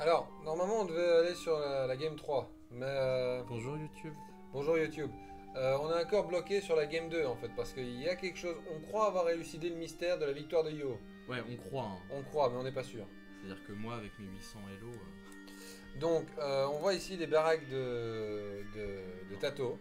Alors, normalement, on devait aller sur la Game 3, mais Bonjour YouTube. bonjour YouTube. On est encore bloqué sur la Game 2 en fait, parce qu'il y a quelque chose. On croit avoir élucidé le mystère de la victoire de Yo. Ouais, on croit. Hein. On croit, mais on n'est pas sûr. C'est-à-dire que moi, avec mes 800 Hello. Donc, on voit ici les baraques de Tato.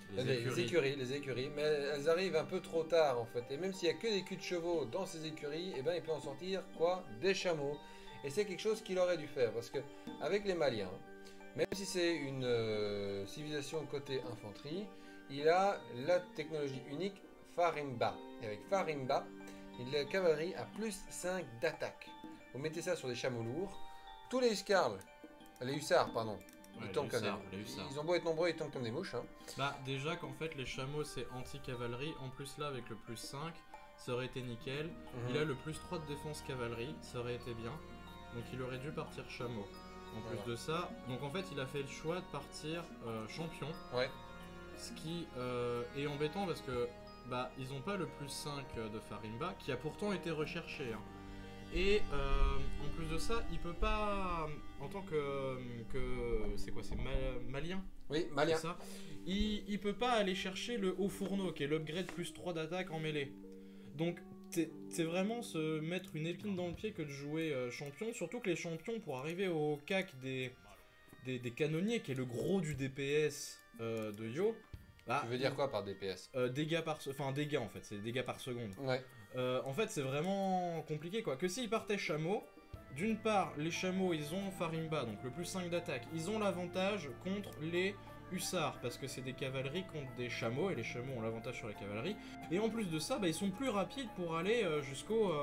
Les écuries, mais elles arrivent un peu trop tard en fait. Et même s'il n'y a que des culs de chevaux dans ces écuries, eh ben, il peut en sortir quoi? Des chameaux. Et c'est quelque chose qu'il aurait dû faire parce que avec les Maliens, même si c'est une civilisation côté infanterie, il a la technologie unique Farimba. Et avec Farimba, la cavalerie a plus 5 d'attaque. Vous mettez ça sur des chameaux lourds, tous les hussards, pardon. Ouais, Ils tombent comme les hussards. Ils ont beau être nombreux, ils tombent comme des mouches. Hein. Bah, déjà qu'en fait, les chameaux c'est anti-cavalerie. En plus, là, avec le plus 5, ça aurait été nickel. Il a le plus 3 de défense cavalerie, ça aurait été bien. Donc, il aurait dû partir chameau. En plus de ça, donc en fait, il a fait le choix de partir champion. Ouais. Ce qui est embêtant parce que bah, ils n'ont pas le plus 5 de Farimba, qui a pourtant été recherché. Hein. Et en plus de ça, il peut pas, en tant que c'est quoi, c'est malien. Oui, malien. Ça. Il peut pas aller chercher le haut fourneau, qui est l'upgrade plus 3 d'attaque en mêlée. Donc c'est vraiment se mettre une épine dans le pied que de jouer champion, surtout que les champions, pour arriver au CAC des canonniers, qui est le gros du DPS de Yo. Bah, tu veux dire quoi par DPS? Dégâts par... Enfin, dégâts en fait, c'est dégâts par seconde. Ouais. En fait, c'est vraiment compliqué quoi. Que s'ils partaient chameau, d'une part, les chameaux, ils ont Farimba, donc le plus 5 d'attaque. Ils ont l'avantage contre les hussards, parce que c'est des cavaleries contre des chameaux, et les chameaux ont l'avantage sur les cavaleries. Et en plus de ça, bah, ils sont plus rapides pour aller jusqu'au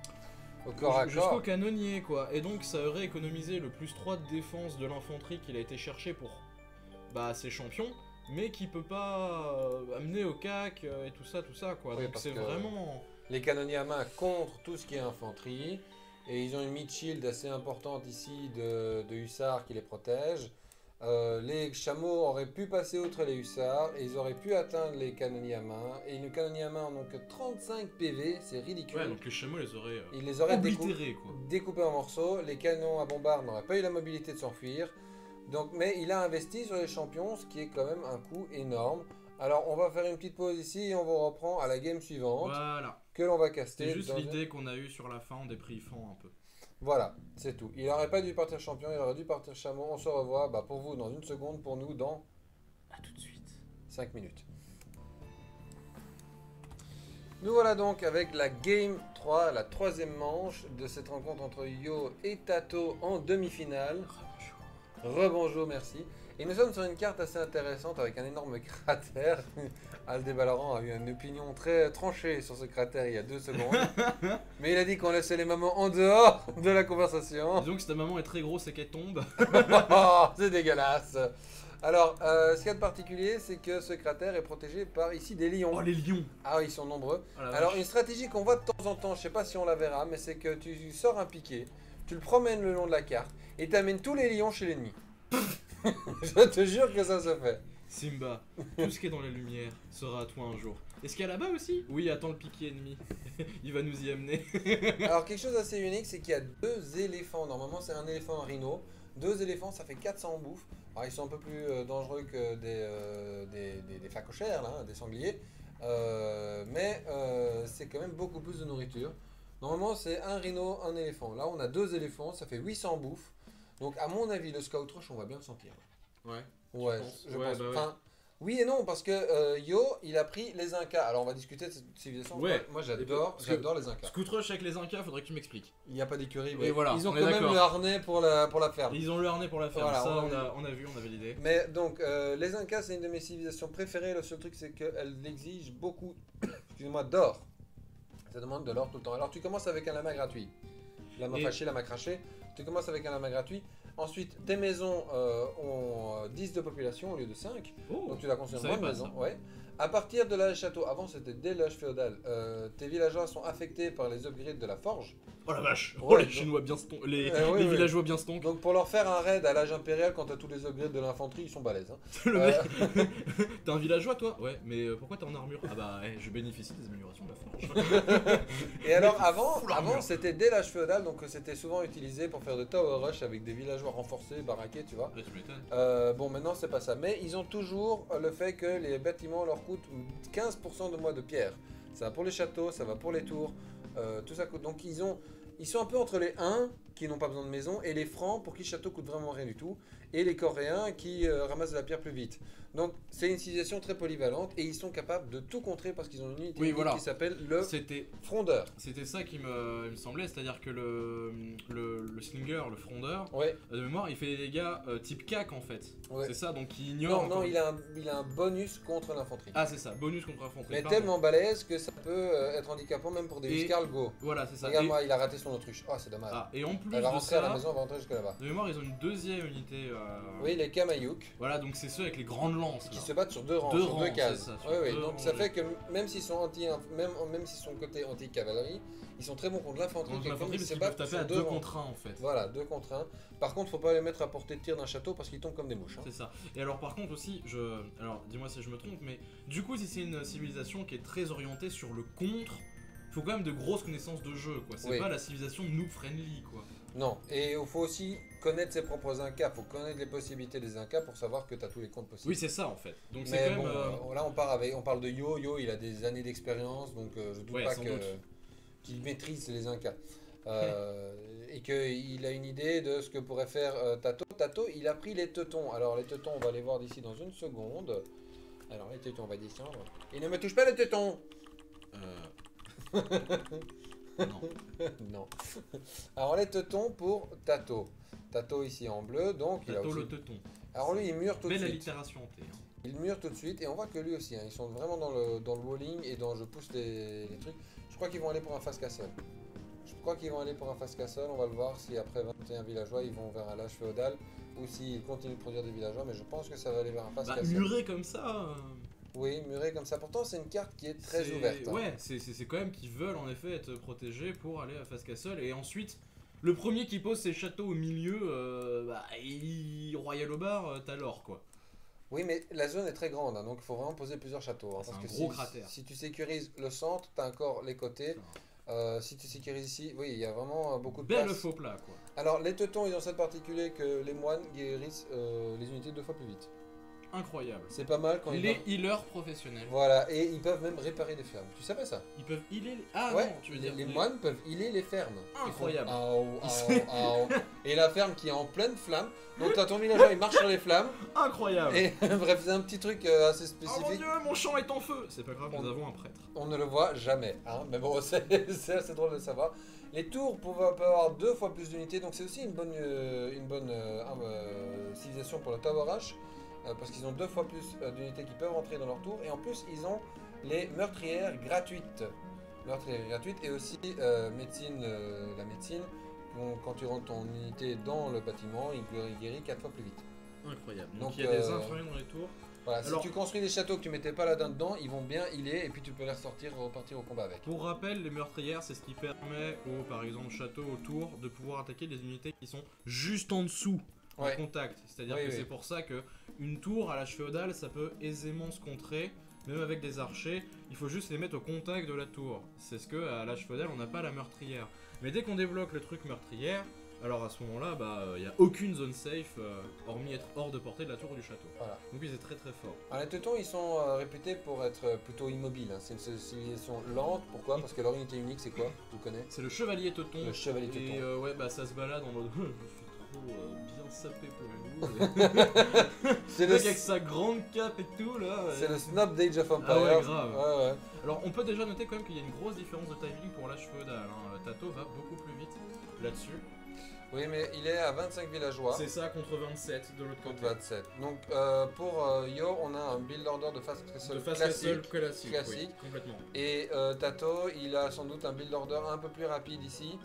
canonnier quoi. Et donc, ça aurait économisé le plus 3 de défense de l'infanterie qu'il a été cherché pour ses champions, mais qui peut pas amener au CAC et tout ça quoi. Oui, donc c'est vraiment... Les canonniers à main contre tout ce qui est infanterie, et ils ont une mid-shield assez importante ici de hussards qui les protège. Les chameaux auraient pu passer outre les hussards, et ils auraient pu atteindre les canonniers à main, et les canonniers à main n'ont que 35 PV, c'est ridicule. Ouais, donc les chameaux ils les auraient découpés en morceaux, les canons à bombarde n'auraient pas eu la mobilité de s'enfuir. Donc, mais il a investi sur les champions, ce qui est quand même un coût énorme. Alors, on va faire une petite pause ici et on vous reprend à la game suivante. Voilà. Que l'on va caster. C'est juste l'idée qu'on a eue sur la fin en débriefant un peu. Voilà, c'est tout. Il n'aurait pas dû partir champion, il aurait dû partir chameau. On se revoit pour vous dans une seconde, pour nous dans... A tout de suite. 5 minutes. Nous voilà donc avec la Game 3, la troisième manche de cette rencontre entre Yo et Tato en demi-finale. Rebonjour, merci. Et nous sommes sur une carte assez intéressante avec un énorme cratère. Aldebalaran a eu une opinion très tranchée sur ce cratère il y a 2 secondes. Mais il a dit qu'on laissait les mamans en dehors de la conversation. Disons que si ta maman est très grosse et qu'elle tombe. C'est dégueulasse. Alors, ce qu'il y a de particulier, c'est que ce cratère est protégé par ici des lions. Oh, les lions! Ah oui, ils sont nombreux. Oh, alors, une stratégie qu'on voit de temps en temps, je sais pas si on la verra, mais c'est que tu sors un piquet, tu le promènes le long de la carte et tu amènes tous les lions chez l'ennemi. Je te jure que ça se fait. Simba, tout ce qui est dans la lumière sera à toi un jour. Est-ce qu'il y a là-bas aussi? Oui, attends le piquet ennemi. Il va nous y amener. Alors, quelque chose d'assez unique, c'est qu'il y a 2 éléphants. Normalement, c'est un éléphant et un rhino. 2 éléphants, ça fait 400 en bouffe. Alors, ils sont un peu plus dangereux que des phacochères, là, des sangliers. Mais c'est quand même beaucoup plus de nourriture. Normalement, c'est un rhino, un éléphant. Là, on a 2 éléphants, ça fait 800 bouffes. Donc, à mon avis, le Scout Rush, on va bien le sentir. Ouais. Ouais, je pense. Bah enfin, oui et non, parce que Yo, il a pris les Incas. Alors, on va discuter de cette civilisation. Ouais. Moi, j'adore les Incas. Scout Rush avec les Incas, faudrait que tu m'expliques. Il n'y a pas d'écurie, mais voilà, ils ont quand même le harnais pour la ferme. Ils ont le harnais pour la ferme, voilà, ça on a vu, on avait l'idée. Mais donc, les Incas, c'est une de mes civilisations préférées. Le seul truc, c'est qu'elle exige beaucoup excusez-moi, d'or. Ça demande de l'or tout le temps. Alors, tu commences avec un lama gratuit. Lama fâché, lama craché. Tu commences avec un lama gratuit. Ensuite, tes maisons ont 10 de population au lieu de 5. Oh, donc tu dois construire moins de maisons. Ouais. À partir de l'âge château, avant c'était dès l'âge féodal, tes villageois sont affectés par les upgrades de la forge. Oh la vache. Ouais, Oh les donc- Chinois bien stonk. Les oui, oui. villageois bien stonk. Donc pour leur faire un raid à l'âge impérial, quand t'as tous les upgrades de l'infanterie, ils sont balèzes. Hein. Le mec. T'es un villageois toi? Ouais, mais pourquoi t'es en armure? Ah bah, je bénéficie des améliorations de la forge. Et alors avant, Full armure. avant c'était dès l'âge féodal, donc c'était souvent utilisé pour faire de tower rush avec des villageois renforcés, baraqués, tu vois. Ouais, tu m'étonnes. Bon, maintenant c'est pas ça, mais ils ont toujours le fait que les bâtiments leur coûtent 15% de moins de pierre. Ça va pour les châteaux, ça va pour les tours, tout ça coûte. Donc ils sont un peu entre les Huns qui n'ont pas besoin de maison et les Francs pour qui le château coûte vraiment rien du tout, et les Coréens qui ramassent de la pierre plus vite. Donc c'est une civilisation très polyvalente et ils sont capables de tout contrer parce qu'ils ont une unité Oui, unique voilà. qui s'appelle le C'était frondeur. ça qui me semblait, c'est-à-dire que le slinger, le frondeur, Ouais. de mémoire, il fait des dégâts type CAC en fait. Ouais. C'est ça, donc il ignore. Non, non, encore- il a un bonus contre l'infanterie. Ah, c'est ça, bonus contre infanterie. Mais pardon. tellement balèze que ça peut être handicapant même pour des Et- Huscarl Go. Voilà, c'est ça. Regarde-moi, il a raté son autruche. Oh, c'est dommage. Et en plus Elle va de rentrer à la ça, maison, elle va rentrer jusque là-bas. de mémoire, ils ont une deuxième unité. Oui, les Kamayuk, Voilà, donc c'est ceux avec les grandes lances. qui là. se battent sur deux rangs, Deux sur rangs, deux cases. c'est ça, sur Oui, oui. deux Donc rangs ça de- fait que même s'ils sont même s'ils sont côté anti-cavalerie, ils sont très bons contre l'infanterie. Contre qui l'infanterie, ils parce se qu'ils peuvent battent taper sur à deux 2 rangs. contre 1 en fait. Voilà, 2 contre 1. Par contre, faut pas les mettre à portée de tir d'un château parce qu'ils tombent comme des mouches. Hein. C'est ça. Et alors par contre aussi, alors dis-moi si je me trompe, mais du coup si c'est une civilisation qui est très orientée sur le contre, faut quand même de grosses connaissances de jeu quoi. C'est Oui. pas la civilisation noob friendly quoi. Non, et il faut aussi connaître ses propres incas, faut connaître les possibilités des incas pour savoir que tu as tous les comptes possibles. Oui c'est ça en fait. Donc c'est Mais quand bon, même. là on parle de Yo, il a des années d'expérience, donc je doute Ouais, pas sans doute. qu'il maîtrise les incas. Et qu'il a une idée de ce que pourrait faire Tato. Tato, il a pris les teutons. Alors les teutons, on va les voir d'ici dans une seconde. Alors les teutons, on va descendre. Et ne me touche pas les teutons. Non. Non. Alors les teutons pour Tato. Tato ici en bleu, donc il a Tato aussi... le teuton. Alors lui il mure tout de Belle suite. allitération en T. Hein. Il mure tout de suite et on voit que lui aussi, hein, ils sont vraiment dans le walling et dans je pousse les trucs. Je crois qu'ils vont aller pour un fast castle. On va le voir si après 21 villageois ils vont vers un lâche féodal ou s'ils continuent de produire des villageois, mais je pense que ça va aller vers un fast Bah, castle. muré comme ça. Oui, muré comme ça. Pourtant c'est une carte qui est très c'est- ouverte. Hein. Ouais, c'est quand même qu'ils veulent en effet être protégés pour aller à Fast Castle et ensuite. Le premier qui pose ses châteaux au milieu, Royal au bar, t'as l'or quoi. Oui, mais la zone est très grande, hein, donc il faut vraiment poser plusieurs châteaux. Hein, C'est parce un que gros si, cratère. si tu sécurises le centre, tu as encore les côtés. Si tu sécurises ici, oui, il y a vraiment beaucoup de Belle place. faux plat quoi. Alors, les teutons, ils ont cette particularité que les moines guérissent les unités 2 fois plus vite. Incroyable. C'est pas mal quand ils Les peuvent... healers professionnels. Voilà, et ils peuvent même réparer des fermes. Tu savais ça? Ils peuvent healer. Ah Ouais, non, tu veux dire. les moines peuvent healer les fermes. Incroyable. Ils font Aou, aou, aou. Et la ferme qui est en pleine flamme. Donc, t'as ton villageois, il marche sur les flammes. Incroyable. Et bref, c'est un petit truc assez Oh mon spécifique. dieu, mon champ est en feu. C'est pas grave, nous avons un prêtre. On ne le voit jamais, hein. Mais bon, c'est assez drôle de savoir. Les tours peuvent avoir 2 fois plus d'unités, donc c'est aussi une bonne civilisation pour le Tower Rush, parce qu'ils ont 2 fois plus d'unités qui peuvent rentrer dans leur tour, et en plus ils ont les meurtrières gratuites. Meurtrières gratuites et aussi médecine, la médecine, quand tu rentres ton unité dans le bâtiment, il guérit 4 fois plus vite. Incroyable. Donc Donc, il y a des infirmiers dans les tours. Voilà, Alors- si tu construis des châteaux que tu mettais pas là dedans, ils vont bien healer et puis tu peux les ressortir et repartir au combat avec. Pour rappel, les meurtrières, c'est ce qui permet aux, par exemple, châteaux autour de pouvoir attaquer des unités qui sont juste en dessous en Ouais. contact. C'est-à-dire Oui, que oui. c'est pour ça que une tour à l'âge féodal, ça peut aisément se contrer, même avec des archers. Il faut juste les mettre au contact de la tour. C'est ce que à l'âge féodal, on n'a pas la meurtrière. Mais dès qu'on débloque le truc meurtrière, alors à ce moment-là, il n'y a aucune zone safe, hormis être hors de portée de la tour ou du château. Voilà. Donc oui, c'est très très fort. Alors, les Teutons, ils sont réputés pour être plutôt immobiles. Hein. C'est une civilisation lente. Pourquoi? Parce que leur unité unique, c'est quoi? Tu connais? C'est le chevalier teuton. Le chevalier Et teuton. ouais, ça se balade en mode je suis trop bien sapé pour le C'est Le le, mec avec sa grande cape et tout là. c'est le snob d'Age of Empires. Ah ouais, grave. Ouais, ouais. Alors on peut déjà noter quand même qu'il y a une grosse différence de timing pour l'âge féodal. Hein. Tato va beaucoup plus vite là-dessus. Oui, mais il est à 25 villageois C'est ça contre 27 de l'autre contre côté. 27. Donc, pour Yo, on a un build order de fast castle De face classique. classique. classique. Oui, complètement. Et Tato, il a sans doute un build order un peu plus rapide ici.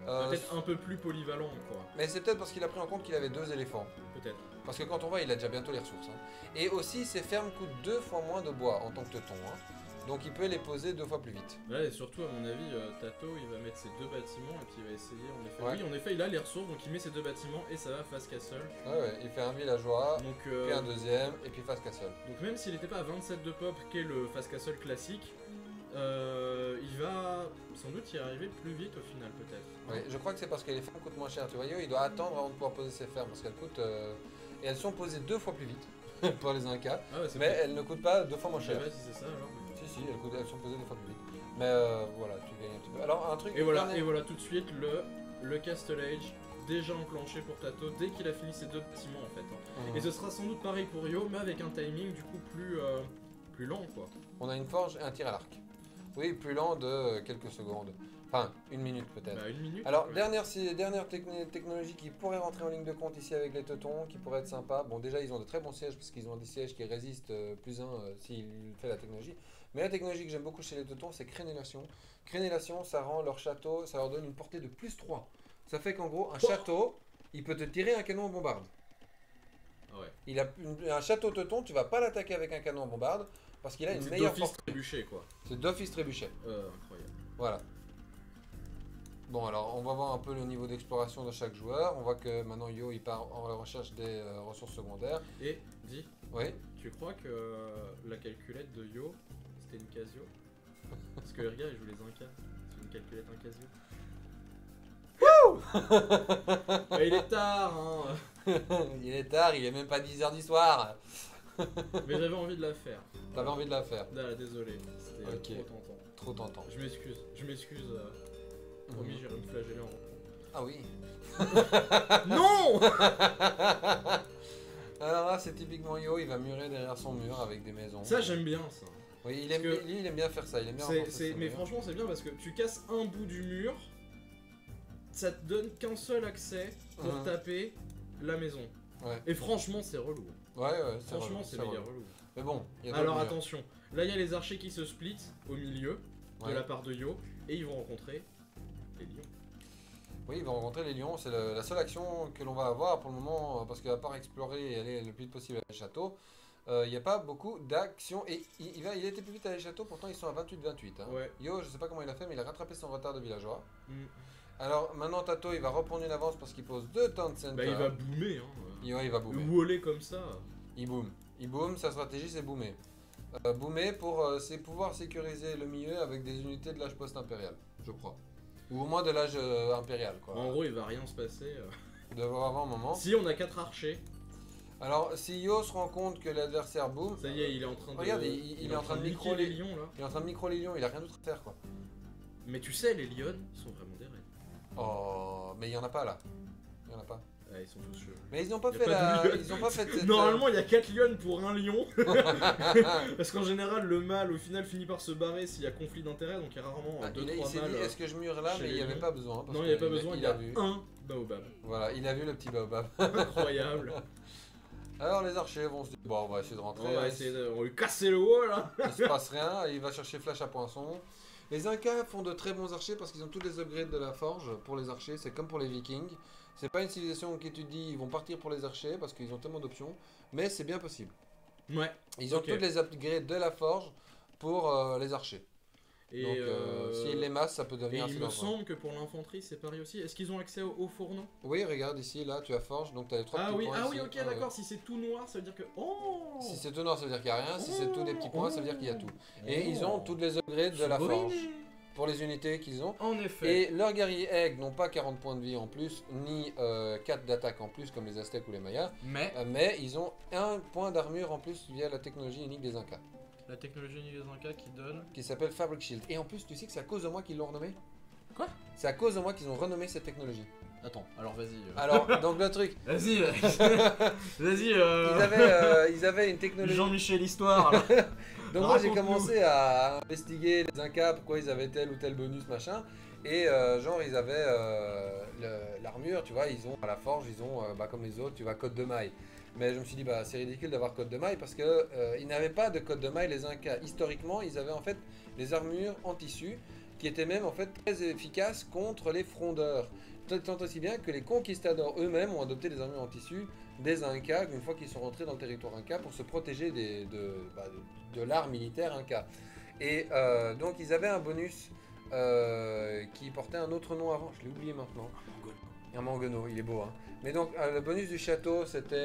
Peut-être un peu plus polyvalent, quoi. Mais c'est peut-être parce qu'il a pris en compte qu'il avait 2 éléphants. Peut-être. Parce que quand on voit, il a déjà bientôt les ressources. Hein. Et aussi, ces fermes coûtent 2 fois moins de bois en tant que teuton. Hein. Donc il peut les poser 2 fois plus vite. Ouais, et surtout, à mon avis, Tato, il va mettre ses 2 bâtiments et puis il va essayer, en effet. Ouais. Oui, en effet, il a les ressources, donc il met ses 2 bâtiments et ça va face castle. Ouais, il fait un villageois, Donc, puis un deuxième, et puis face castle. donc même s'il n'était pas à 27 de pop, qu'est le face castle classique, il va sans doute y arriver plus vite au final, peut-être. Oui, je crois que c'est parce que les fermes coûtent moins cher. Tu vois, il doit attendre avant de pouvoir poser ses fermes, parce qu'elles coûtent... Et elles sont posées 2 fois plus vite, pour les Incas, Ah ouais, c'est mais vrai. elles ne coûtent pas 2 fois moins Je sais cher. pas si c'est ça alors. Si, elles sont posées 2 fois plus vite. Mais voilà, tu gagnes un petit peu. Alors, un truc... Et voilà tout de suite le Castle Age déjà enclenché pour Tato dès qu'il a fini ses 2 bâtiments en fait. Hein. Mhm. Et ce sera sans doute pareil pour Yo, mais avec un timing du coup plus lent quoi. On a une forge et un tir à l'arc. Oui, plus lent de quelques secondes. Enfin, 1 minute peut-être. Bah 1 minute. Alors, ouais. dernière technologie qui pourrait rentrer en ligne de compte ici avec les teutons, qui pourrait être sympa. Bon, déjà, ils ont de très bons sièges parce qu'ils ont des sièges qui résistent +1 s'il fait la technologie. Mais la technologie que j'aime beaucoup chez les teutons, c'est crénélation. Crénélation, ça rend leur château, ça leur donne une portée de +3. Ça fait qu'en gros, un château, il peut te tirer un canon en bombarde. Ah ouais. Il a un château teuton, tu vas pas l'attaquer avec un canon en bombarde parce qu'il a une meilleure d'office portée. trébuché quoi. C'est d'office trébuchet. Incroyable. Voilà. Bon, alors on va voir un peu le niveau d'exploration de chaque joueur. On voit que maintenant Yo il part en recherche des ressources secondaires. Et dis, Oui. tu crois que la calculette de Yo c'était une Casio? Parce que regarde, il joue les Incas. C'est une calculette un Casio. Mais il est tard hein. Il est tard, il est même pas 10h du soir. Mais j'avais envie de la faire. T'avais envie de la faire. Ah, désolé, c'était Ok. trop tentant. Trop tentant. Je m'excuse. Promis, j'irai me flageller en. Ah oui. Non. Alors là, c'est typiquement Yo, il va murer derrière son mur avec des maisons. Ça, j'aime bien ça. Oui, Parce que lui, il aime bien faire ça. Il aime bien renforcer son Mais mur. franchement, c'est bien parce que tu casses un bout du mur, ça te donne qu'un seul accès pour taper la maison. Ouais. Et franchement, c'est relou. Ouais, Franchement, c'est méga relou. Mais bon, il y a Alors d'autres murs. attention, là il y a les archers qui se splitent au milieu de Ouais. la part de Yo et ils vont rencontrer les lions. Oui, ils vont rencontrer les lions. C'est la seule action que l'on va avoir pour le moment, parce qu'à part explorer et aller le plus vite possible à les châteaux, il n'y a pas beaucoup d'actions. Et il a été plus vite à les châteaux, pourtant ils sont à 28-28. Hein. Ouais. Yo, je sais pas comment il a fait, mais il a rattrapé son retard de villageois. Mm. Alors maintenant, Tato, il va reprendre une avance parce qu'il pose 2 temps de center. Bah il va boomer hein. Il va boomer. Wallé comme ça. Il boom. Il boom, sa stratégie c'est boomer. Boomer pour pouvoir sécuriser le milieu avec des unités de l'âge post-impérial, je crois. Ou au moins de l'âge impérial, quoi. En gros, il va rien se passer. De voir avant un moment. Si on a 4 archers, Alors, si Yo se rend compte que l'adversaire boom, ça y est, il est en train de. Regarde, il est en train de niquer micro les lions là. il est en train de micro les lions, il a rien d'autre à faire, quoi. Mais tu sais, les lions, ils sont vraiment des raids. Oh, mais il y en a pas là. Il y en a pas. Ah, ils sont tous cheveux. Mais ils n'ont pas Y a fait pas de lion. ils ont pas fait cette... Normalement, il y a 4 lions pour un lion. Parce qu'en général, le mâle au final finit par se barrer s'il y a conflit d'intérêts, donc il y a rarement Ah, 2-3 il s'est dit, mâles. est-ce que je mure là? chez Mais il les n'y avait lions. pas besoin. Parce Non, il n'y a que pas besoin, il y a a vu. un baobab. Voilà, il a vu le petit baobab. Incroyable. Alors les archers vont se dire, bon, on va essayer de rentrer. On va hein, essayer de. On va lui casser le haut là. il se passe rien, il va chercher Flash à poinçon. Les Incas font de très bons archers parce qu'ils ont tous les upgrades de la forge pour les archers, c'est comme pour les Vikings. C'est pas une civilisation qui tu dis ils vont partir pour les archers parce qu'ils ont tellement d'options, mais c'est bien possible. Ouais. Ils ont Ok. tous les upgrades de la forge pour les archers. Et, Donc s'ils les massent, ça peut et devenir assez il me dangereux. semble que pour l'infanterie, c'est pareil aussi. Est-ce qu'ils ont accès au fourneau? Oui, regarde ici, là tu as forge, donc tu as les 3 Ah petits oui, points ah ici. oui, ok, Ah, ouais. d'accord. Si c'est tout noir, ça veut dire que. Oh Si c'est tout noir, ça veut dire qu'il n'y a rien. Si c'est tout des petits points, ça veut dire qu'il y a tout. Et Oh. ils ont toutes les upgrades de la C'est forge vrai. pour les unités qu'ils ont. En effet. Et leurs guerriers aigles n'ont pas 40 points de vie en plus, ni 4 d'attaque en plus comme les Aztèques ou les Mayas, mais ils ont 1 point d'armure en plus via la technologie unique des Incas, La technologie unique des Incas qui donne. qui s'appelle Fabric Shield. Et en plus, tu sais que c'est à cause de moi qu'ils l'ont renommé? Quoi? C'est à cause de moi qu'ils ont renommé cette technologie. Attends, alors vas-y. Alors, donc le truc, Vas-y, vas-y. ils avaient une technologie... Jean-Michel Histoire. là. Donc moi j'ai Raconte-nous. commencé à investiguer les Incas, pourquoi ils avaient tel ou tel bonus machin. Et genre ils avaient l'armure, tu vois, ils ont à la forge, ils ont comme les autres, tu vois, code de maille. Mais je me suis dit bah c'est ridicule d'avoir code de maille parce que ils n'avaient pas de code de maille les Incas. Historiquement ils avaient en fait les armures en tissu qui était même en fait très efficace contre les frondeurs. Tant aussi bien que les conquistadors eux-mêmes ont adopté des armures en tissu des Incas une fois qu'ils sont rentrés dans le territoire Inca pour se protéger de l'art militaire Inca. Et donc ils avaient un bonus qui portait un autre nom avant, je l'ai oublié maintenant. Un mangono, il est beau. Hein. Mais donc le bonus du château c'était,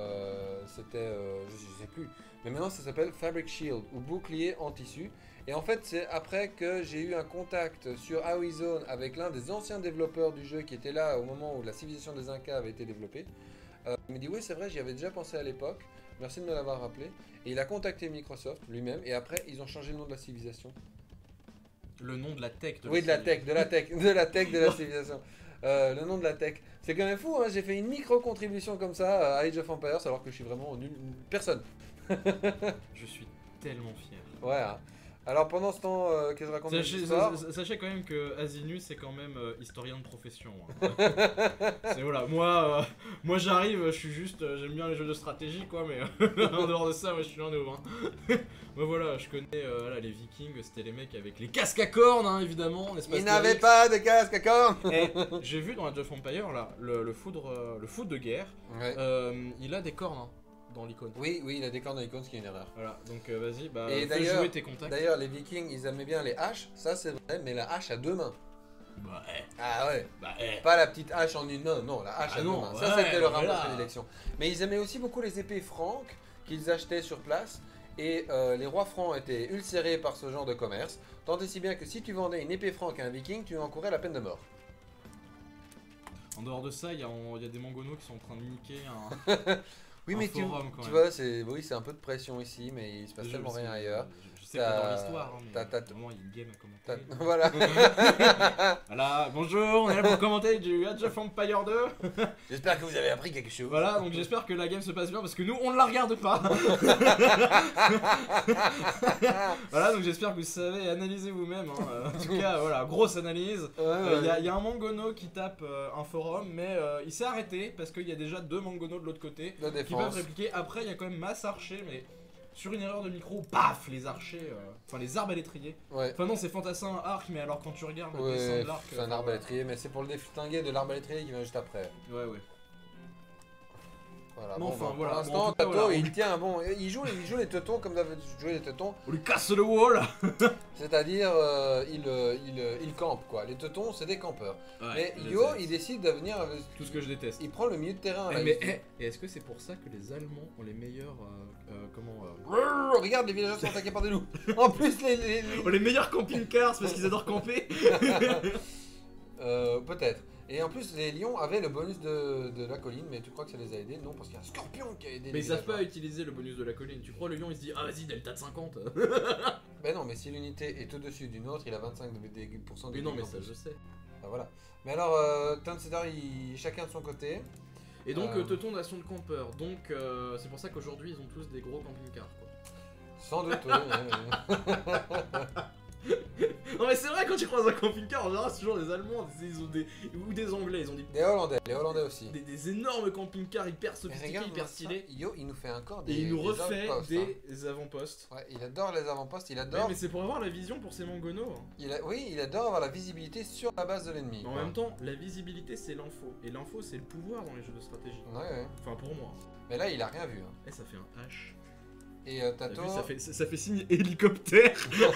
je sais plus, mais maintenant ça s'appelle Fabric Shield ou bouclier en tissu. Et en fait, c'est après que j'ai eu un contact sur AoeZone avec l'un des anciens développeurs du jeu qui était là au moment où la civilisation des Incas avait été développée. Il m'a dit oui, c'est vrai, j'y avais déjà pensé à l'époque. Merci de me l'avoir rappelé. Et il a contacté Microsoft lui-même. Et après, ils ont changé le nom de la civilisation. Le nom de la tech. Oui, de la tech, de la civilisation. Le nom de la tech. C'est quand même fou, hein, j'ai fait une micro-contribution comme ça à Age of Empires alors que je suis vraiment nul. Personne. Je suis tellement fier. Ouais. Hein. Alors pendant ce temps que je raconte l'histoire... Sachez quand même que Asinus c'est quand même historien de profession. Hein. C'est voilà, moi j'arrive, je suis juste, j'aime bien les jeux de stratégie quoi, mais en dehors de ça, moi je suis un noob. Hein. Moi voilà, je connais voilà, les Vikings, c'était les mecs avec les casques à cornes hein, évidemment. Ils n'avaient pas de casques à cornes. J'ai vu dans Age of Empires là, le foot de guerre, ouais. Il a des cornes. Hein. Dans l'icône. Oui, il a des cornes dans l'icône, ce qui est une erreur. Voilà, donc vas-y, bah fais jouer tes contacts. D'ailleurs, les Vikings, ils aimaient bien les haches, ça c'est vrai, mais la hache à deux mains. Bah Ah ouais. Pas la petite hache en une main, non, la hache à deux mains. Ça c'était leur arme de prédilection. Mais ils aimaient aussi beaucoup les épées franques qu'ils achetaient sur place. Et les rois francs étaient ulcérés par ce genre de commerce. Tant et si bien que si tu vendais une épée franque à un Viking, tu encourais la peine de mort. En dehors de ça, il y a des mangonos qui sont en train de niquer un... Oui, mais tu vois, c'est un peu de pression ici, mais il se passe tellement rien ailleurs. Je sais pas dans l'histoire, hein, mais vraiment, il y a une game à commenter. Voilà. Voilà, bonjour, on est là pour commenter du Age of Empires 2. J'espère que vous avez appris quelque chose. Voilà, donc j'espère que la game se passe bien, parce que nous, on ne la regarde pas. Voilà, donc j'espère que vous savez analyser vous-même. Hein. En tout cas, voilà, grosse analyse. Il y a un mangono qui tape un forum, mais il s'est arrêté, parce qu'il y a déjà 2 mangonos de l'autre côté qui peuvent répliquer. Après, il y a quand même masse archer, mais... Sur une erreur de micro, paf, les archers, enfin les arbalétriers. Ouais. Enfin non, c'est fantassin arc, mais alors quand tu regardes le dessin de l'arc... C'est un arbalétrier, mais c'est pour le distinguer de l'arbalétrier qui vient juste après. Ouais. Voilà, bon, enfin, voilà. Pour l'instant, Tato, voilà, il tient bon. Il joue les teutons comme d'habitude jouer les teutons. On lui casse le wall. C'est-à-dire, il campe quoi. Les teutons, c'est des campeurs. Ouais, mais Yo, il décide de venir. Tout ce que je déteste. Il prend le milieu de terrain. Là, et est-ce que c'est pour ça que les Allemands ont les meilleurs. Regarde, les villageois sont attaqués par des loups. En plus, les meilleurs camping-cars, parce qu'ils adorent camper. Peut-être. Et en plus, les lions avaient le bonus de la colline, mais tu crois que ça les a aidés? Non, parce qu'il y a un scorpion qui a aidé. Mais ils savent pas utiliser le bonus de la colline. Tu crois le lion il se dit ah vas-y delta de 50. Ben non, mais si l'unité est au-dessus d'une autre, il a 25% de dégâts. Mais non, mais ça je sais. Ben voilà. Mais alors, Tunseeder, chacun de son côté. Et donc, Teuton nation de campeurs. Donc, c'est pour ça qu'aujourd'hui ils ont tous des gros camping-cars quoi. Sans doute, oui. Non mais c'est vrai, quand tu croises un camping-car en général c'est toujours des Allemands ou des Anglais, ils ont des Hollandais, les Hollandais aussi. Des énormes camping-cars hyper sophistiqués, hyper stylés. Yo, il nous fait encore des et il nous refait des avant-postes. Ouais, il adore les avant-postes, il adore... Ouais, mais c'est pour avoir la vision pour ces mangonos. Oui, il adore avoir la visibilité sur la base de l'ennemi. En même temps, la visibilité c'est l'info, et l'info c'est le pouvoir dans les jeux de stratégie. Ouais. Enfin pour moi. Mais là il a rien vu. Hein. Et ça fait un H. Et Tato... ça fait signe hélicoptère.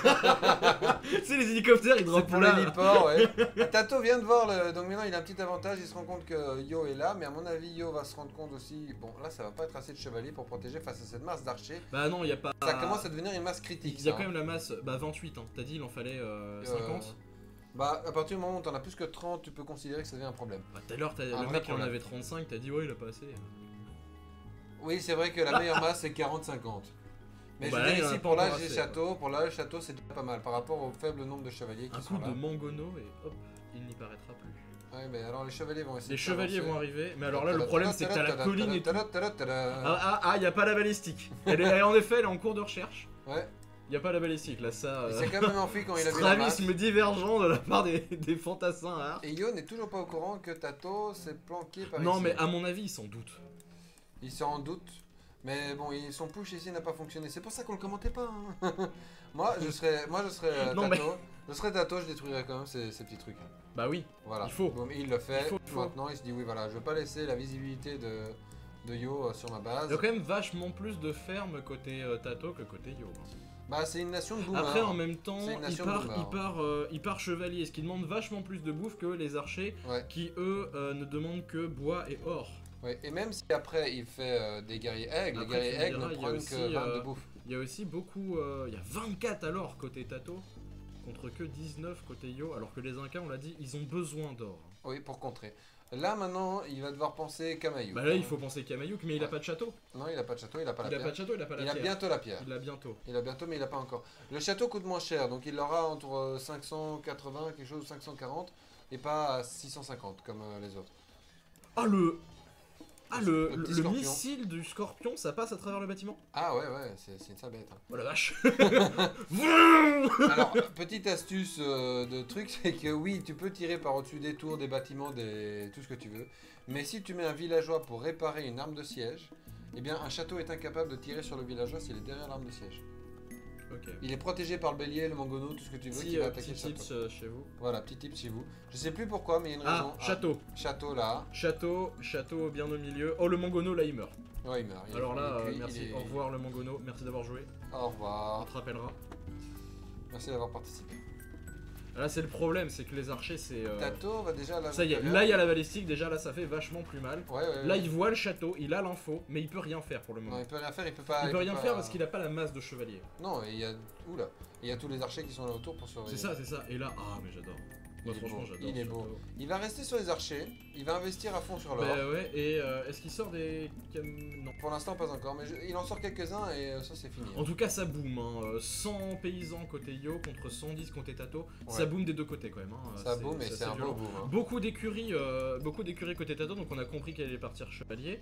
Tu sais les hélicoptères ils droppent pour l'héliport, ouais. Tato vient de voir donc maintenant il a un petit avantage, il se rend compte que Yo est là, mais à mon avis Yo va se rendre compte aussi, bon là ça va pas être assez de chevaliers pour protéger face à cette masse d'archers. Bah non, il y a pas... Ça commence à devenir une masse critique. Il y a quand même la masse, 28 hein, t'as dit il en fallait 50. Bah à partir du moment où t'en as plus que 30, tu peux considérer que ça devient un problème. Bah tout à l'heure le mec qui en avait 35, t'as dit ouais il a pas assez. Oui c'est vrai que la meilleure masse c'est 40-50. Mais je veux dire ici, pour l'âge des châteaux, c'est déjà pas mal par rapport au faible nombre de chevaliers qui sont là. Un coup de mangono et hop, il n'y paraîtra plus. Ouais, mais alors les chevaliers vont essayer. Les chevaliers vont arriver, mais alors là le problème c'est que t'as la colline et tout. Y a pas la balistique. En effet, elle est en cours de recherche. Ouais. Y a pas la balistique, là ça. Il s'est quand même enfui quand il a vu la masse. Strabisme divergent de la part des fantassins à art. Et Yo n'est toujours pas au courant que Tato s'est planqué par ici. Non, mais à mon avis, il s'en doute. Il s'en doute. Mais bon, son push ici n'a pas fonctionné. C'est pour ça qu'on le commentait pas. Hein. moi, je serais Non, Tato. mais- Je serais Tato, je détruirais quand même ces petits trucs. Bah oui, Voilà. il faut. Bon, il le fait. Il faut. Maintenant, il se dit oui, voilà, je veux pas laisser la visibilité de Yo sur ma base. Il y a quand même vachement plus de ferme côté Tato que côté Yo. Bah, c'est une nation de boomers. Après, en même temps, C'est une il nation de part chevalier, ce qui demande vachement plus de bouffe que les archers, Ouais. qui eux ne demandent que bois et or. Ouais. Et même si après il fait des guerriers aigles, les Après, guerriers tu me aigles diras, ne il y a prennent aussi, que 20 de bouffe. Il y a aussi beaucoup. Il y a 24 alors côté Tato, contre que 19 côté Yo, alors que les Incas, on l'a dit, ils ont besoin d'or. Oui, pour contrer. Là maintenant, il va devoir penser Kamayu. Bah là, il faut penser Kamayouk, mais il a Ouais. pas de château. Non, il a pas de château, il a pas la Il a pierre. pas de château, il a pas la Il a pierre. bientôt la pierre. Il l'a bientôt. Il a bientôt, mais il a pas encore. Le château coûte moins cher, donc il l'aura entre 580, quelque chose, 540, et pas à 650 comme les autres. Ah le Le petit scorpion. missile du scorpion, ça passe à travers le bâtiment. Ah ouais, c'est une sale bête. Hein. Oh la vache. Alors, petite astuce de truc, c'est que oui, tu peux tirer par au-dessus des tours, des bâtiments, tout ce que tu veux. Mais si tu mets un villageois pour réparer une arme de siège, eh bien un château est incapable de tirer sur le villageois s'il est derrière l'arme de siège. Ok. Il est protégé par le bélier, le mangono, tout ce que tu veux, Petit, qui va attaquer petit le château. tips chez vous. Voilà, petit tip chez vous. Je sais plus pourquoi, mais il y a une raison. Ah, château. Château là. Château bien au milieu. Oh, le mangono là il meurt. Ouais, il meurt. Alors là, il est cuit, merci. Au revoir le mangono, merci d'avoir joué. Au On revoir. te rappellera. Merci d'avoir participé. Là, c'est le problème, c'est que les archers, c'est. Tato va déjà là. Ça y est, là il y a la balistique, déjà là ça fait vachement plus mal. Ouais, ouais. Là il voit le château, il a l'info, mais il peut rien faire pour le moment. Non, il peut rien faire, il peut pas. Il peut rien pas- faire parce qu'il a pas la masse de chevalier. Non, et il y a. Oula. Il y a tous les archers qui sont là autour pour surveiller. C'est ça. Et là, ah, mais j'adore. Moi, Il est franchement, beau, j'adore. il est ce beau. château. Il va rester sur les archers, il va investir à fond sur l'or. Bah ouais, et est-ce qu'il sort des. Non. Pour l'instant, pas encore, mais il en sort quelques-uns et ça, c'est fini. En tout cas, ça boom. Hein. 100 paysans côté Yo contre 110 côté Tato. Ça Ouais. boom des deux côtés quand même. Hein. Ça boum, mais c'est un beau violent. boom. Hein. Beaucoup d'écuries côté Tato, donc on a compris qu'elle allait partir chevalier.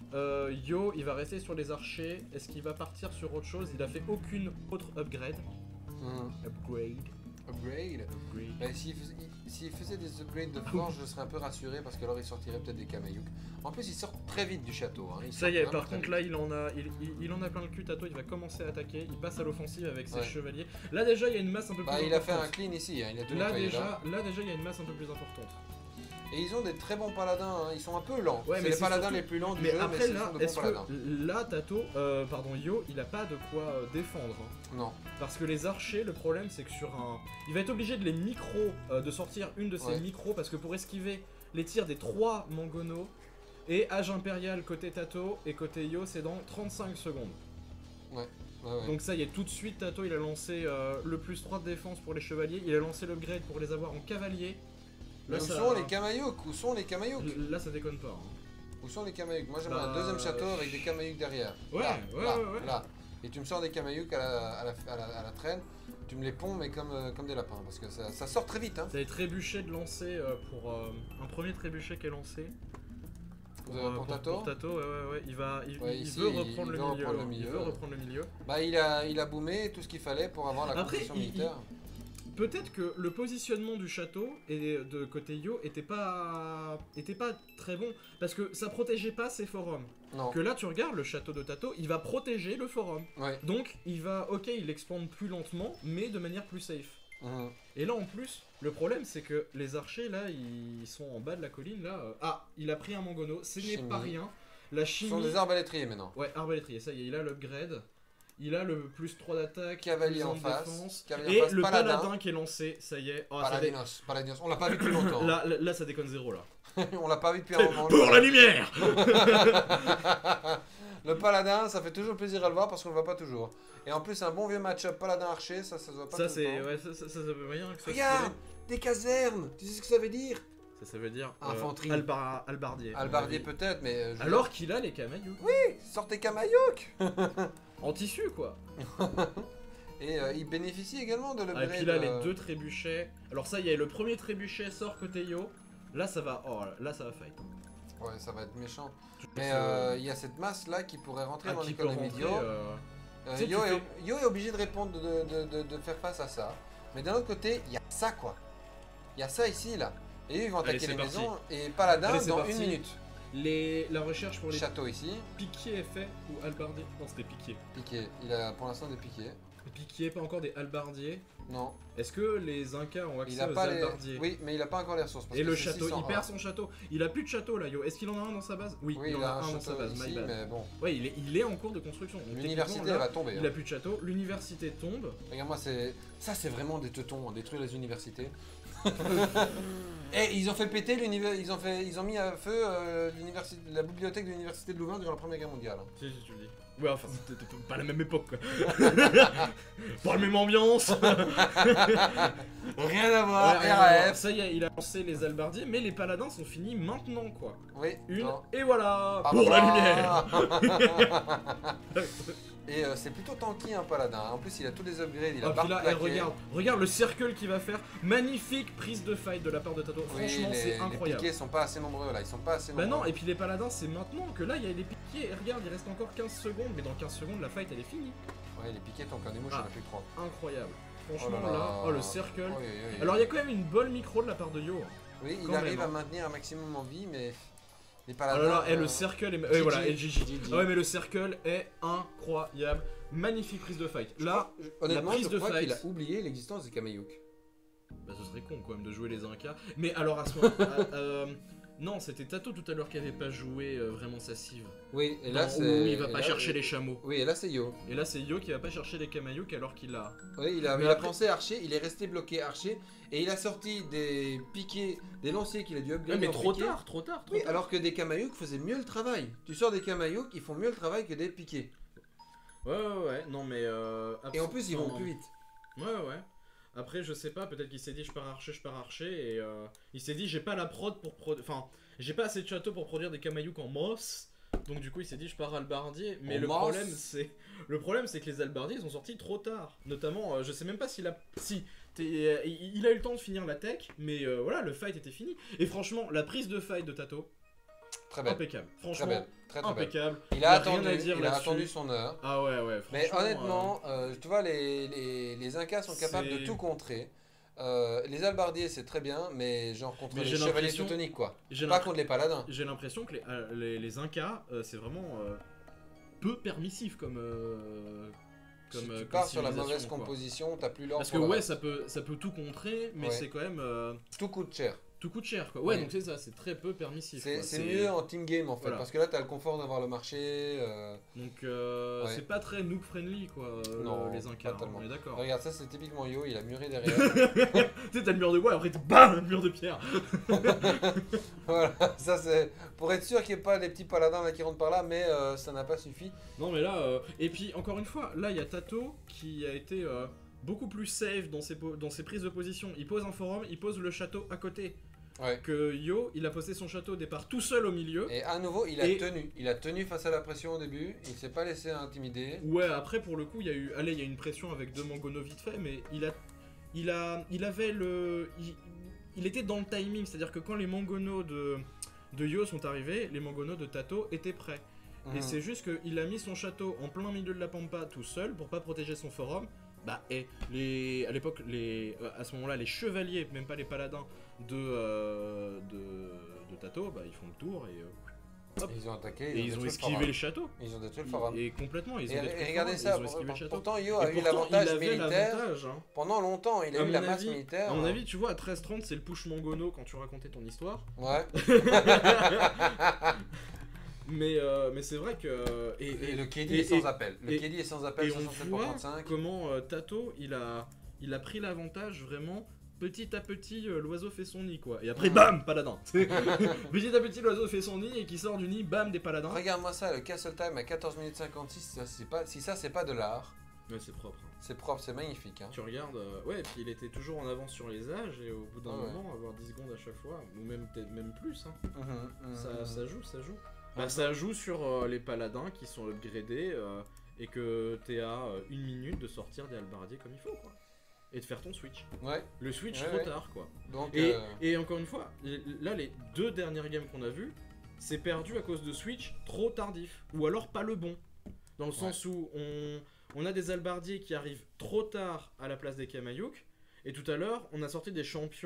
Yo, il va rester sur les archers. Est-ce qu'il va partir sur autre chose? Il a fait aucune autre upgrade. Mhm. Upgrade. Upgrade. Bah, s'il faisait des upgrades de forge, je serais un peu rassuré parce que alors il sortirait peut-être des Kamayouk. En plus, il sort très vite du château. Hein. Il Ça sort y est, vraiment par très contre vite. là il en a plein le cul, Tato, il va commencer à attaquer, il passe à l'offensive avec ses Ouais. chevaliers. Là déjà il y a une masse un peu plus Bah, il a fait un importante. clean ici, hein. Il a tout Là nettoyé, là. déjà il y a une masse un peu plus importante. Et ils ont des très bons paladins, hein. Ils sont un peu lents. Ouais, c'est mais les c'est paladins surtout- les plus lents du Mais jeu, après mais ce là, sont de est-ce bons paladins. que là Tato, Yo, il a pas de quoi défendre. Hein. Non. Parce que les archers, le problème c'est que sur un... Il va être obligé de les de sortir une de ces Ouais. micros parce que pour esquiver les tirs des 3 mangonos et âge impérial côté Tato et côté Yo c'est dans 35 secondes. Ouais, ouais. Donc ça y est, tout de suite Tato il a lancé le plus 3 de défense pour les chevaliers, il a lancé l'upgrade pour les avoir en cavalier. Mais où sont les Kamayouk? Où sont les Kamayouk? Là ça déconne pas. Hein. Où sont les Kamayouk? Moi j'aimerais Bah, un deuxième château avec des Kamayouk derrière. Ouais, là, ouais, là, ouais. là. Et tu me sors des Kamayouk à la traîne, tu me les ponds mais comme des lapins parce que ça sort très vite. Hein. Vous avez trébuché de lancer pour un premier trébuchet qui est lancé. Pour Tato. Pour Tato, ouais. Il Ouais, ici, veut reprendre il le veut milieu. reprendre le Il milieu. veut reprendre le milieu. Bah il a boomé tout ce qu'il fallait pour avoir la Après, construction militaire. Peut-être que le positionnement du château et de côté Yo était pas très bon parce que ça protégeait pas ses forums. Non. Que là tu regardes le château de Tato, il va protéger le forum. Ouais. Donc il expande plus lentement mais de manière plus safe. Mhm. Et là en plus, le problème c'est que les archers là ils sont en bas de la colline là. Ah, il a pris un mangono, ce n'est Chimie. pas rien. La Ce chimie. sont des arbalétriers maintenant. Ouais, arbalétrier, ça y est, il a l'upgrade. Il a le plus 3 d'attaque, Cavalier plus en 1 de face, défense. cavalier Et en face, le paladin. paladin qui est lancé, ça y est. Oh, ça dé- Paladinos, on l'a pas vu depuis longtemps. là, ça déconne zéro là. On l'a pas vu depuis un moment. Pour la lumière. Le paladin, ça fait toujours plaisir à le voir parce qu'on le voit pas toujours. Et en plus, un bon vieux match-up paladin-archer, ça se voit pas Ça tout c'est, le temps. ouais, ça veut rien que ça. Regarde, des casernes. Tu sais ce que ça veut dire? Ça veut dire Infanterie. albardier. Albardier peut-être, mais... Alors qu'il a les camailloux. Sortez Kamayouk. En tissu quoi. Et il bénéficie également de Ah, et l'upgrade. puis là les 2 trébuchets. Alors ça y est, le premier trébuchet sort côté Yo. Là ça va, là ça va fight. Ouais, ça va être méchant. Je Mais pense, il y a cette masse-là qui pourrait rentrer dans qui peut l'économie de rentrer, Yo. tu sais, Yo, tu Yo est obligé de répondre, de faire face à ça. Mais d'un autre côté, il y a ça quoi. Il y a ça ici là. Et eux, ils vont Allez, attaquer c'est les parti. maisons et Paladin Allez, c'est dans parti. 1 minute. La recherche pour les Château ici. piquiers est fait ou halbardiers? Non, c'était piquiers. Piqué. Il a pour l'instant des piquets. Les piquiers, pas encore des halbardiers. Non. Est-ce que les Incas ont accès Il a aux pas halbardiers? Oui, mais il a pas encore les ressources. Parce Et que le c'est château, il 601. perd son château. Il a plus de château là, yo. Est-ce qu'il en a un dans sa base? Oui, Oui, il en a un dans sa château base, my ici, bad. mais bon. Ouais, il est en cours de construction. Donc, L'université techniquement, là, va tomber. Il a plus de château, l'université tombe. Regarde-moi, ça c'est vraiment des teutons, hein, détruire les universités. Et ils ont fait péter l'université, ils ont mis à feu la bibliothèque de l'université de Louvain durant la Première Guerre mondiale. Si tu le dis. Ouais, enfin, c'était pas la même époque quoi. Pas la même ambiance. Rien à voir, Ouais, RAF. ça y est, il a lancé les halbardiers, mais les paladins sont finis maintenant quoi. Oui. Une, non. et voilà. Ah, Pour la bah. lumière. Et c'est plutôt tanky un paladin. En plus, il a tous les upgrades, il a Ah, barre puis là, plaquée. regarde le circle qu'il va faire. Magnifique prise de fight de la part de Tato. Oui, Franchement, c'est incroyable. Les piquets sont pas assez nombreux là, ils sont pas assez Bah nombreux. non, et puis les paladins, c'est maintenant que là, il y a les piquets. Et regarde, il reste encore 15 secondes, mais dans 15 secondes, la fight, elle est finie. Ouais, les piquets, tant qu'un démo, j'en ai plus que 3. Incroyable. Oh Franchement, là là. là, oh le circle. Oui, oui, oui. Alors, il y a quand même une bonne micro de la part de Yo. Oui, il quand arrive même, à hein. maintenir un maximum en vie, mais les Oh paladins. là là, et le cercle est. GG. Voilà, et GG. GG. Ah ouais, mais le circle est incroyable. Magnifique prise de fight. Là, Honnêtement, prise je de crois fight. qu'il a oublié l'existence des Kameyuk. bah, ce serait con quand même de jouer les Incas. Mais alors, à ce moment. Non, c'était Tato tout à l'heure qui avait pas joué vraiment sa cive. Oui, et Dans- là où c'est. il va pas chercher les chameaux. Oui, et là c'est Yo. Et là, c'est Yo qui va pas chercher les Kamayuk alors qu'il a. Oui, il Mais a après- pensé archer, il est resté bloqué archer, et il a sorti des piquets, des lanciers qu'il a dû Ouais, upgrader. mais en trop piquets. tard, trop tard, trop Oui, tard. alors que des Kameyuk faisaient mieux le travail. Tu sors des Kameyuk, ils font mieux le travail que des piquets. Ouais, non mais. Et en plus, ils vont plus vite. Ouais. Après, je sais pas, peut-être qu'il s'est dit je pars archer, et il s'est dit j'ai pas la prod pour produire. Enfin, j'ai pas assez de châteaux pour produire des Kamayuk en moss. Donc du coup il s'est dit je pars halbardier, mais En le moss. problème c'est que les halbardiers ils sont sortis trop tard. Notamment je sais même pas s'il a il a eu le temps de finir la tech, mais voilà le fight était fini. Et franchement la prise de fight de Tato Très belle. impeccable. Très Franchement belle. Très belle. impeccable. Il Y a a attendu, rien à dire il a là-dessus. attendu son heure. Ah ouais Mais franchement, honnêtement, tu vois, les Incas sont capables de c'est- tout contrer. Les halbardiers, c'est très bien, mais genre contre Mais les j'ai chevaliers l'impression- teutoniques, quoi. j'ai Pas l'impression- contre les paladins. J'ai l'impression que les Incas, c'est vraiment peu permissif comme. Si tu comme pars sur la civilisation, mauvaise quoi. composition, t'as plus l'ordre. Parce que pour le ouais, reste. ça peut tout contrer, mais Ouais. c'est quand même. Tout coûte cher. Tout coûte cher quoi. Ouais, Oui. donc c'est ça, c'est très peu permissif. C'est quoi. mieux en team game en fait, Voilà. parce que là t'as le confort d'avoir le marché. Donc Ouais. c'est pas très noob friendly quoi, Non, les Incas, pas tellement. on est d'accord. Regarde, ça c'est typiquement Yo, il a muré derrière. Tu sais, t'as le mur de bois et après bam, le mur de pierre. Voilà, ça c'est pour être sûr qu'il n'y ait pas des petits paladins là qui rentrent par là, mais ça n'a pas suffi. Non mais là, et puis encore une fois, là il y a Tato qui a été beaucoup plus safe dans ses prises de position. Il pose un forum, il pose le château à côté. Ouais. Que Yo, il a posé son château au départ tout seul au milieu. Et à nouveau, il a tenu face à la pression au début, il s'est pas laissé intimider. Ouais, après pour le coup, il y a une pression avec deux Mangono vite fait, mais il était dans le timing, c'est-à-dire que quand les Mangono de Yo sont arrivés, les Mangono de Tato étaient prêts. Et Mhm. c'est juste qu'il a mis son château en plein milieu de la pampa tout seul pour pas protéger son forum. Bah, et à l'époque, à ce moment-là, les chevaliers, même pas les paladins de Tato, bah ils font le tour et Ils ont attaqué, ils ont détruit le esquivé forum. les châteaux. Ils ont détruit le forum. Et complètement, ils ont Et détruit le regardez forum, ça, ils ont esquivé le château. pourtant Yo Et a eu pourtant, l'avantage il avait militaire. l'avantage, hein. Pendant longtemps, il a À eu mon la masse avis- militaire. À mon avis, tu vois, à 13h30, c'est le push Mangono quand tu racontais ton histoire. Ouais. Mais c'est vrai que. Et le KD et- est sans appel. Le et- KD est sans appel, Et on 67 pour voit 35. comment Tato, il a pris l'avantage vraiment. Petit à petit, l'oiseau fait son nid, quoi. Et après, bam, paladin. Petit à petit, l'oiseau fait son nid et qui sort du nid, bam, des paladins. Regarde-moi ça, le Castle Time à 14 minutes 56, si ça c'est pas de l'art, Ouais, c'est propre. c'est propre, c'est magnifique. Hein. Tu regardes, ouais, et puis il était toujours en avance sur les âges, et au bout d'un Ouais. moment, avoir 10 secondes à chaque fois, ou même peut-être même plus, hein. Mhm, mhm. Ça joue. Bah, ça joue sur les paladins qui sont upgradés et que t'es à 1 minute de sortir des halbardiers comme il faut, quoi. Et de faire ton switch. Ouais, Le switch Ouais, trop ouais. tard, quoi. donc Et encore une fois, là, les 2 dernières games qu'on a vues, c'est perdu à cause de switch trop tardif. Ou alors pas le bon. Dans le sens où on a des halbardiers qui arrivent trop tard à la place des Kamayuk. Et tout à l'heure, on a sorti des champions.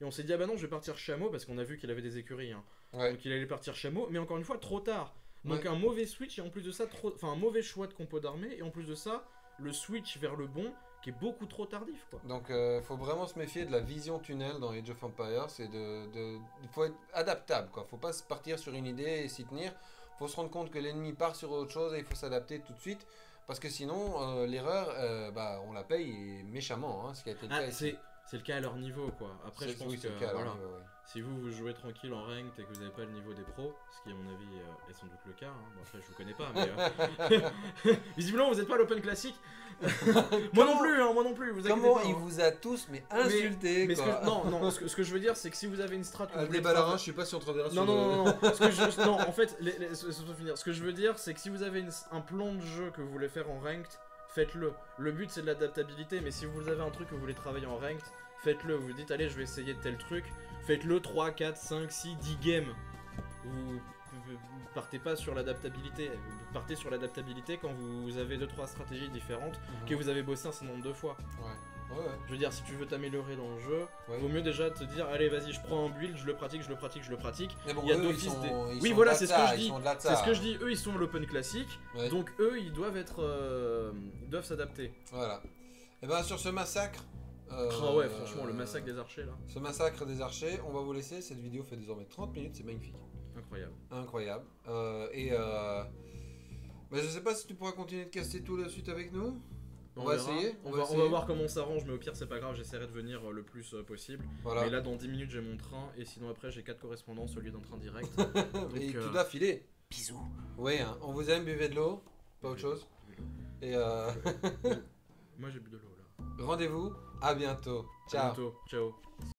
et on s'est dit ah bah non je vais partir chameau parce qu'on a vu qu'il avait des écuries hein. Ouais. Donc il allait partir chameau, mais encore une fois trop tard. Donc Ouais. un mauvais switch et en plus de ça un mauvais choix de compo d'armée et en plus de ça le switch vers le bon qui est beaucoup trop tardif quoi. Donc faut vraiment se méfier de la vision tunnel dans Age of Empires, c'est il faut être adaptable quoi, faut pas se partir sur une idée et s'y tenir, faut se rendre compte que l'ennemi part sur autre chose et il faut s'adapter tout de suite, parce que sinon l'erreur, on la paye méchamment, hein, ce qui a été le cas ici. C'est le cas à leur niveau quoi. Après je pense oui, que c'est le cas, alors, voilà, ouais. si vous jouez tranquille en ranked et que vous n'avez pas le niveau des pros, ce qui à mon avis est sans doute le cas, hein. Bon, après je vous connais pas mais visiblement vous n'êtes pas à l'open classique. Moi non plus hein, moi non plus, vous inquiétez Comment pas, il hein. vous a tous insulté mais quoi. ce que je veux dire c'est que si vous avez une strat que vous Des voulez ballerins, je suis pas si on te reverra sur non, non, en fait, ce que je veux dire, c'est que si vous avez un plan de jeu que vous voulez faire en ranked, faites-le. Le but c'est de l'adaptabilité, mais si vous avez un truc que vous voulez travailler en ranked, faites-le. Vous vous dites, allez, je vais essayer tel truc, faites-le 3, 4, 5, 6, 10 games. Vous partez pas sur l'adaptabilité, vous partez sur l'adaptabilité quand vous avez 2-3 stratégies différentes que vous avez bossé un certain nombre de fois. Ouais. Je veux dire, si tu veux t'améliorer dans le jeu, Ouais. vaut mieux déjà te dire, allez, vas-y, je prends un build, je le pratique. Mais bon, Il y a eux, d'office ils des... sont- ils Oui, sont voilà, de c'est ce la que je tsa, dis. ils sont de la C'est tsa. ce que je dis. Eux, ils sont à l'open classique, Ouais. donc eux, ils doivent être, ils doivent s'adapter. Voilà. Et ben sur ce massacre. Ah ouais, franchement, le massacre des archers là, Ce massacre des archers, on va vous laisser. Cette vidéo fait désormais 30 minutes, c'est magnifique. incroyable. Incroyable. Je sais pas si tu pourras continuer de caster tout la suite avec nous. On va verra. essayer. On va voir comment on s'arrange, mais au pire, c'est pas grave, j'essaierai de venir le plus possible. Voilà. Mais là, dans 10 minutes, j'ai mon train, et sinon après, j'ai 4 correspondances au lieu d'un train direct. Et Donc, tu dois filer. Bisous. Oui, hein, on vous aime, buvez de l'eau, pas autre chose. Et Moi, j'ai bu de l'eau là. rendez-vous, à bientôt. À Ciao. bientôt. Ciao.